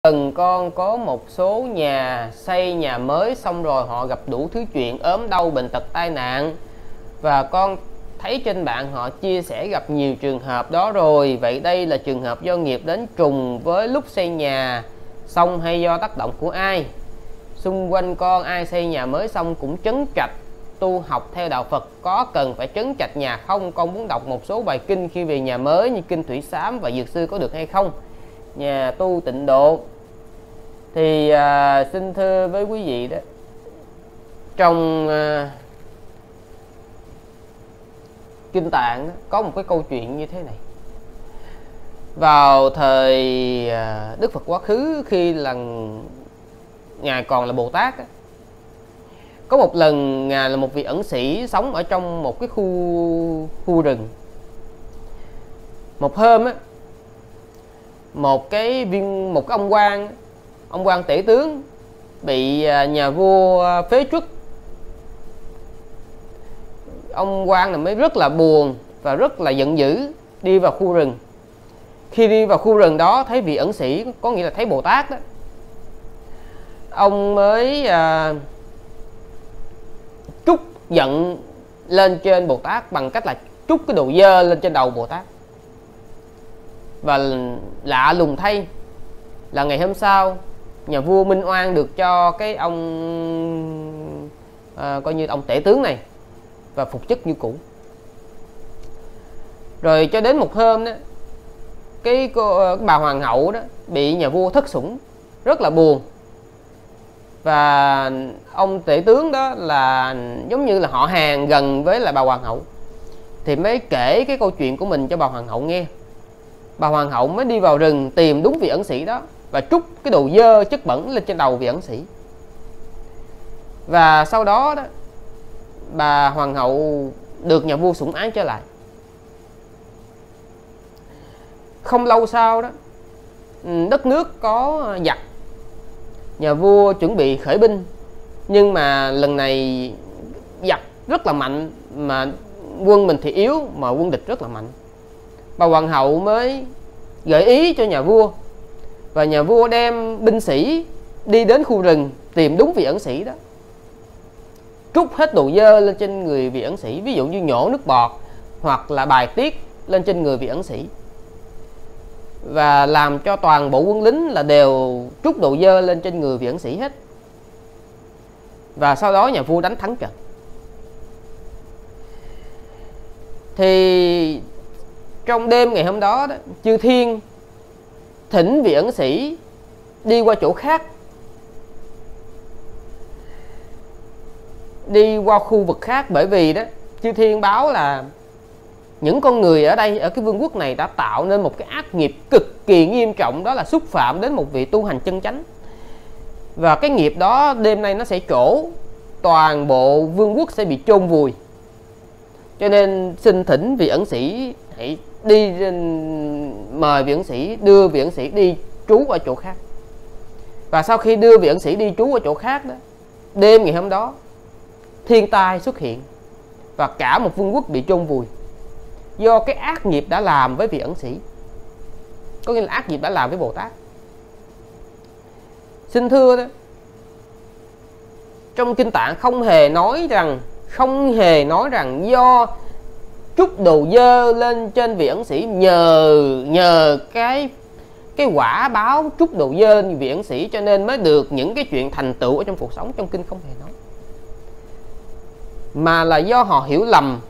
Lần con có một số nhà xây nhà mới xong rồi họ gặp đủ thứ chuyện ốm đau bệnh tật tai nạn, và con thấy trên mạng họ chia sẻ gặp nhiều trường hợp đó rồi. Vậy đây là trường hợp do nghiệp đến trùng với lúc xây nhà xong hay do tác động của ai? Xung quanh con ai xây nhà mới xong cũng trấn trạch tu học theo đạo Phật, có cần phải trấn trạch nhà không? Con muốn đọc một số bài kinh khi về nhà mới như kinh Thủy Sám và Dược Sư có được hay không? Nhà tu Tịnh Độ thì xin thưa với quý vị đó, trong Kinh Tạng đó, có một cái câu chuyện như thế này. Vào thời Đức Phật quá khứ, khi là Ngài còn là Bồ Tát đó, có một lần Ngài là một vị ẩn sĩ sống ở trong một cái khu rừng. Một hôm á, một cái ông quan tể tướng bị nhà vua phế truất. Ông quan này mới rất là buồn và rất là giận dữ đi vào khu rừng. Khi đi vào khu rừng đó thấy vị ẩn sĩ, có nghĩa là thấy Bồ Tát đó, ông mới trút giận lên trên Bồ Tát bằng cách là trút cái đồ dơ lên trên đầu Bồ Tát. Và lạ lùng thay là ngày hôm sau, nhà vua minh oan được cho cái ông coi như ông tể tướng này và phục chức như cũ. Rồi cho đến một hôm đó, cái bà hoàng hậu đó bị nhà vua thất sủng, rất là buồn. Và ông tể tướng đó là giống như là họ hàng gần với là bà hoàng hậu, thì mới kể cái câu chuyện của mình cho bà hoàng hậu nghe. Bà hoàng hậu mới đi vào rừng tìm đúng vị ẩn sĩ đó và trút cái đồ dơ chất bẩn lên trên đầu vị ẩn sĩ. Và sau đó đó, bà hoàng hậu được nhà vua sủng ái trở lại. Không lâu sau đó, đất nước có giặc, nhà vua chuẩn bị khởi binh, nhưng mà lần này giặc rất là mạnh, mà quân mình thì yếu, mà quân địch rất là mạnh. Bà hoàng hậu mới gợi ý cho nhà vua, và nhà vua đem binh sĩ đi đến khu rừng tìm đúng vị ẩn sĩ đó, trút hết đồ dơ lên trên người vị ẩn sĩ, ví dụ như nhổ nước bọt hoặc là bài tiết lên trên người vị ẩn sĩ, và làm cho toàn bộ quân lính là đều trút đồ dơ lên trên người vị ẩn sĩ hết. Và sau đó nhà vua đánh thắng trận. Thì trong đêm ngày hôm đó, chư thiên thỉnh vị ẩn sĩ đi qua chỗ khác, đi qua khu vực khác, bởi vì đó chư thiên báo là những con người ở đây, ở cái vương quốc này đã tạo nên một cái ác nghiệp cực kỳ nghiêm trọng, đó là xúc phạm đến một vị tu hành chân chánh. Và cái nghiệp đó đêm nay nó sẽ trổ, toàn bộ vương quốc sẽ bị chôn vùi. Cho nên xin thỉnh vị ẩn sĩ hãy đi, mời vị ẩn sĩ, đưa vị ẩn sĩ đi trú ở chỗ khác. Và sau khi đưa vị ẩn sĩ đi trú ở chỗ khác đó, đêm ngày hôm đó thiên tai xuất hiện và cả một vương quốc bị chôn vùi, do cái ác nghiệp đã làm với vị ẩn sĩ, có nghĩa là ác nghiệp đã làm với Bồ Tát. Xin thưa đó, trong Kinh Tạng không hề nói rằng do trút đồ dơ lên trên vị ẩn sĩ, nhờ cái quả báo trút đồ dơ lên vị ẩn sĩ cho nên mới được những cái chuyện thành tựu ở trong cuộc sống. Trong kinh không hề nói, mà là do họ hiểu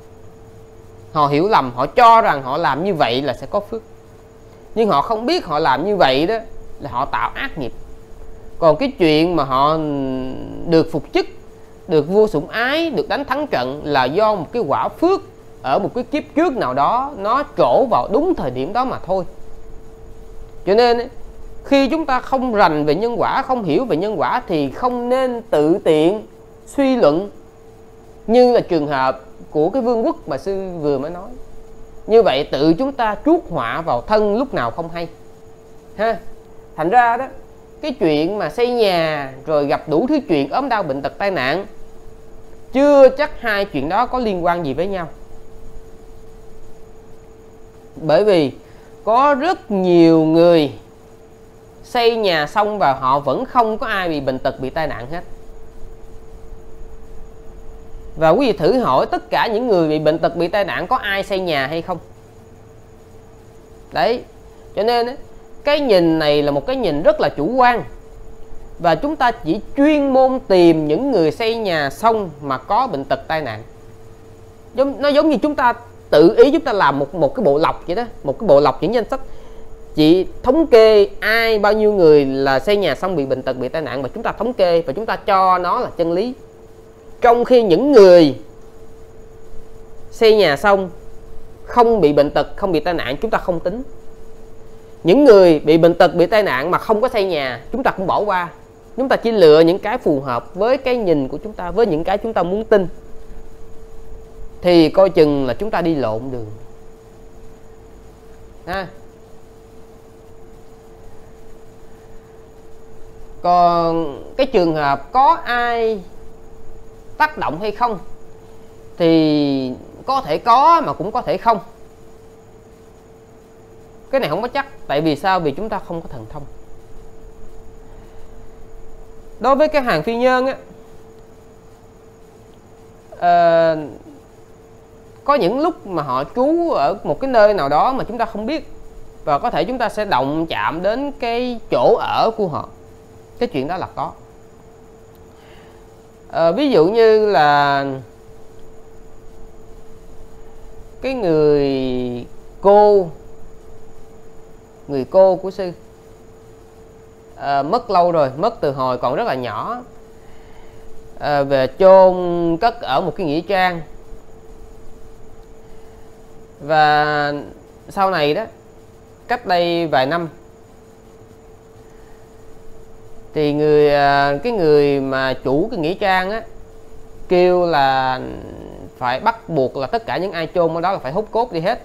lầm, họ cho rằng họ làm như vậy là sẽ có phước, nhưng họ không biết họ làm như vậy đó là họ tạo ác nghiệp. Còn cái chuyện mà họ được phục chức, được vua sủng ái, được đánh thắng trận là do một cái quả phước ở một cái kiếp trước nào đó, nó trổ vào đúng thời điểm đó mà thôi. Cho nên khi chúng ta không rành về nhân quả, không hiểu về nhân quả, thì không nên tự tiện suy luận như là trường hợp của cái vương quốc mà sư vừa mới nói. Như vậy tự chúng ta chuốc họa vào thân lúc nào không hay ha. Thành ra đó, cái chuyện mà xây nhà rồi gặp đủ thứ chuyện ốm đau bệnh tật tai nạn, chưa chắc hai chuyện đó có liên quan gì với nhau. Bởi vì có rất nhiều người xây nhà xong và họ vẫn không có ai bị bệnh tật, bị tai nạn hết. Và quý vị thử hỏi tất cả những người bị bệnh tật, bị tai nạn có ai xây nhà hay không? Đấy, cho nên cái nhìn này là một cái nhìn rất là chủ quan. Và chúng ta chỉ chuyên môn tìm những người xây nhà xong mà có bệnh tật, tai nạn. Nó giống như chúng ta tự ý chúng ta làm một cái bộ lọc vậy đó, một cái bộ lọc những danh sách, chỉ thống kê ai bao nhiêu người là xây nhà xong bị bệnh tật, bị tai nạn, và chúng ta thống kê và chúng ta cho nó là chân lý. Trong khi những người xây nhà xong không bị bệnh tật, không bị tai nạn, chúng ta không tính. Những người bị bệnh tật, bị tai nạn mà không có xây nhà, chúng ta cũng bỏ qua. Chúng ta chỉ lựa những cái phù hợp với cái nhìn của chúng ta, với những cái chúng ta muốn tin. Thì coi chừng là chúng ta đi lộn đường ha. Còn cái trường hợp có ai tác động hay không thì có thể có mà cũng có thể không. Cái này không có chắc. Tại vì sao? Vì chúng ta không có thần thông. Đối với cái hàng phi nhân á, có những lúc mà họ trú ở một cái nơi nào đó mà chúng ta không biết, và có thể chúng ta sẽ động chạm đến cái chỗ ở của họ. Cái chuyện đó là có. Ví dụ như là cái người cô của sư mất lâu rồi, mất từ hồi còn rất là nhỏ, về chôn cất ở một cái nghĩa trang. Và sau này đó, cách đây vài năm, thì cái người mà chủ cái nghĩa trang á kêu là phải bắt buộc là tất cả những ai chôn ở đó là phải hút cốt đi hết.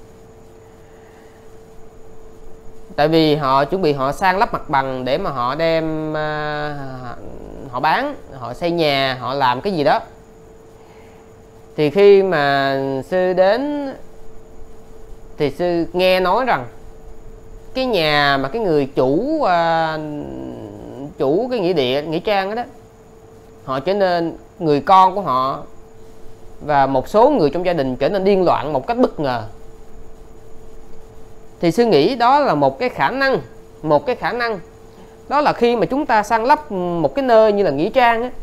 Tại vì họ chuẩn bị họ san lấp mặt bằng để mà họ đem họ bán, họ xây nhà, họ làm cái gì đó. Thì khi mà sư đến thì sư nghe nói rằng cái nhà mà cái người chủ cái nghĩa trang đó, họ trở nên, người con của họ và một số người trong gia đình trở nên điên loạn một cách bất ngờ. Thì sư nghĩ đó là một cái khả năng đó là khi mà chúng ta san lấp một cái nơi như là nghĩa trang á,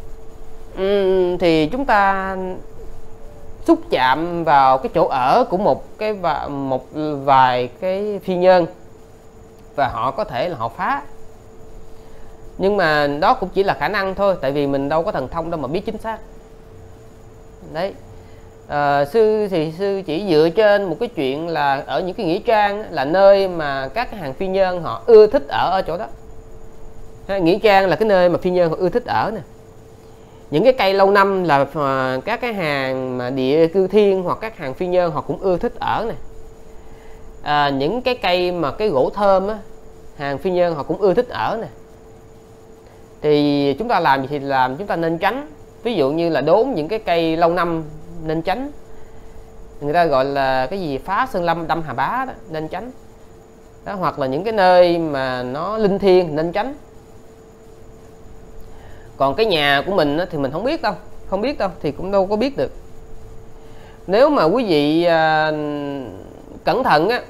thì chúng ta xúc chạm vào cái chỗ ở của một vài cái phi nhân, và họ có thể là họ phá. Nhưng mà đó cũng chỉ là khả năng thôi, tại vì mình đâu có thần thông đâu mà biết chính xác. Đấy, sư chỉ dựa trên một cái chuyện là ở những cái nghĩa trang là nơi mà các cái hàng phi nhân họ ưa thích ở chỗ đó. Nghĩa trang là cái nơi mà phi nhân họ ưa thích ở nè. Những cái cây lâu năm là các cái hàng mà địa cư thiên hoặc các hàng phi nhân họ cũng ưa thích ở nè. Những cái cây mà cái gỗ thơm á, hàng phi nhân họ cũng ưa thích ở nè. Thì chúng ta làm gì thì làm, chúng ta nên tránh. Ví dụ như là đốn những cái cây lâu năm nên tránh. Người ta gọi là cái gì, phá sơn lâm đâm hà bá đó, nên tránh đó. Hoặc là những cái nơi mà nó linh thiêng nên tránh. Còn cái nhà của mình thì mình không biết đâu, thì cũng đâu có biết được. Nếu mà quý vị cẩn thận á,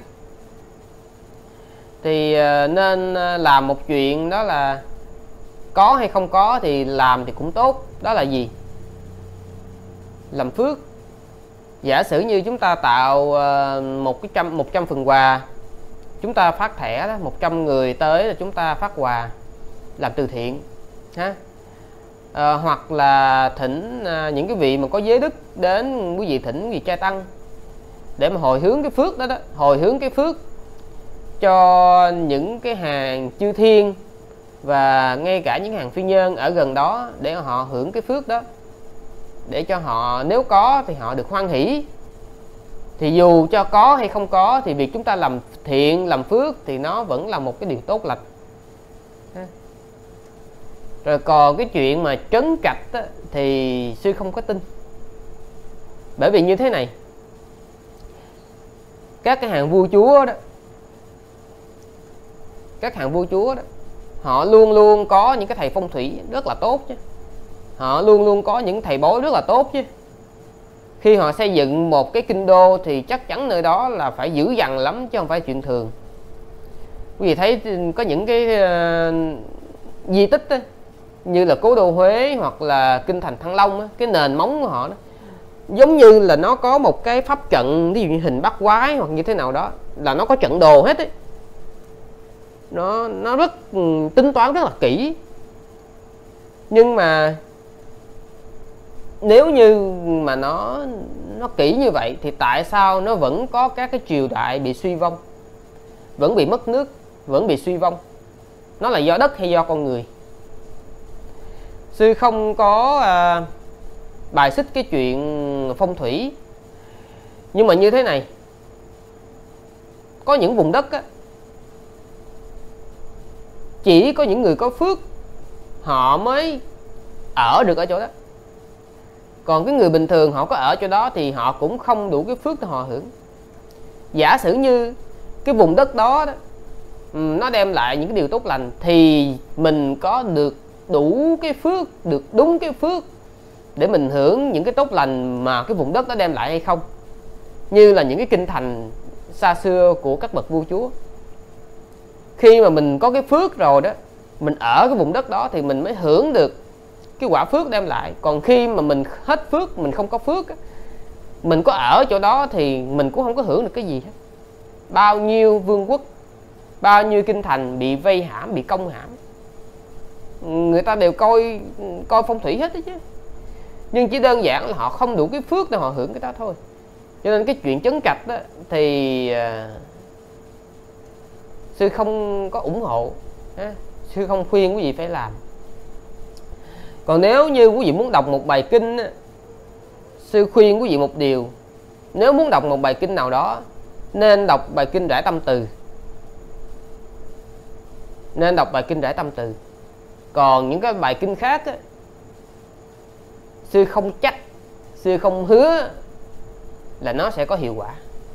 thì nên làm một chuyện, đó là có hay không có thì làm thì cũng tốt. Đó là gì? Làm phước. Giả sử như chúng ta tạo 100 phần quà, chúng ta phát thẻ đó, 100 người tới là chúng ta phát quà làm từ thiện ha. Hoặc là thỉnh những cái vị mà có giới đức đến, quý vị thỉnh vị trai tăng để mà hồi hướng cái phước đó, hồi hướng cái phước cho những cái hàng chư thiên và ngay cả những hàng phi nhân ở gần đó, để họ hưởng cái phước đó, để cho họ nếu có thì họ được hoan hỷ. Thì dù cho có hay không có thì việc chúng ta làm thiện, làm phước thì nó vẫn là một cái điều tốt lành. Rồi còn cái chuyện mà trấn trạch á, thì sư không có tin. Bởi vì như thế này, các cái hàng vua chúa đó, các hàng vua chúa đó, họ luôn luôn có những cái thầy phong thủy rất là tốt chứ, họ luôn luôn có những thầy bói rất là tốt chứ. Khi họ xây dựng một cái kinh đô thì chắc chắn nơi đó là phải dữ dằn lắm chứ không phải chuyện thường. Quý vị thấy có những cái di tích đó, như là cố đô Huế hoặc là kinh thành Thăng Long đó, cái nền móng của họ đó giống như là nó có một cái pháp trận, ví dụ như hình bắt quái hoặc như thế nào đó, là nó có trận đồ hết ấy. Nó rất tính toán rất là kỹ. Nhưng mà nếu như mà nó kỹ như vậy thì tại sao nó vẫn có các cái triều đại bị suy vong, vẫn bị mất nước, vẫn bị suy vong? Nó là do đất hay do con người? Sư không có bài xích cái chuyện phong thủy, nhưng mà như thế này, có những vùng đất á, chỉ có những người có phước họ mới ở được ở chỗ đó, còn cái người bình thường họ có ở chỗ đó thì họ cũng không đủ cái phước để họ hưởng. Giả sử như cái vùng đất đó, nó đem lại những cái điều tốt lành thì mình có được đủ cái phước, được đúng cái phước để mình hưởng những cái tốt lành mà cái vùng đất đó đem lại hay không. Như là những cái kinh thành xa xưa của các bậc vua chúa, khi mà mình có cái phước rồi đó, mình ở cái vùng đất đó thì mình mới hưởng được cái quả phước đem lại. Còn khi mà mình hết phước, mình không có phước, mình có ở chỗ đó thì mình cũng không có hưởng được cái gì hết. Bao nhiêu vương quốc, bao nhiêu kinh thành bị vây hãm, bị công hãm, người ta đều coi phong thủy hết đó chứ, nhưng chỉ đơn giản là họ không đủ cái phước để họ hưởng cái đó thôi. Cho nên cái chuyện trấn trạch đó thì sư không có ủng hộ, sư không khuyên quý vị phải làm. Còn nếu như quý vị muốn đọc một bài kinh, sư khuyên quý vị một điều: nếu muốn đọc một bài kinh nào đó, nên đọc bài kinh Rải Tâm Từ, nên đọc bài kinh Rải Tâm Từ. Còn những cái bài kinh khác sư không chắc, sư không hứa là nó sẽ có hiệu quả.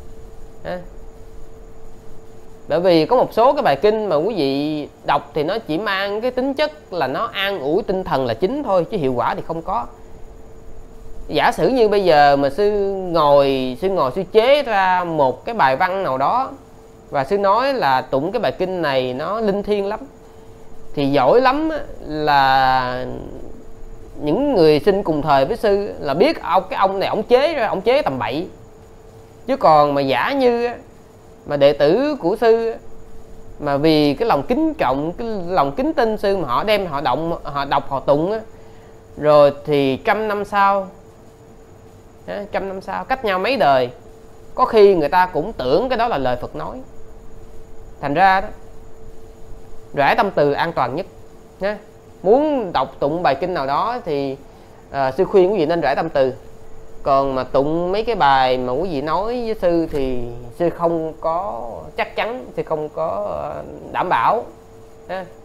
Bởi vì có một số cái bài kinh mà quý vị đọc thì nó chỉ mang cái tính chất là nó an ủi tinh thần là chính thôi, chứ hiệu quả thì không có. Giả sử như bây giờ mà sư ngồi sư chế ra một cái bài văn nào đó và sư nói là tụng cái bài kinh này nó linh thiêng lắm, thì giỏi lắm là những người sinh cùng thời với sư là biết cái ông này ông chế ra, ông chế tầm bậy. Chứ còn mà giả như mà đệ tử của sư mà vì cái lòng kính trọng, cái lòng kính tin sư mà họ đem họ đọc họ tụng á, rồi thì trăm năm sau, cách nhau mấy đời, có khi người ta cũng tưởng cái đó là lời Phật nói. Thành ra đó, Rải Tâm Từ an toàn nhất nha. Muốn đọc tụng bài kinh nào đó thì sư khuyên quý vị nên Rải Tâm Từ. Còn mà tụng mấy cái bài mà quý vị nói với sư thì sư không có chắc chắn, sư không có đảm bảo.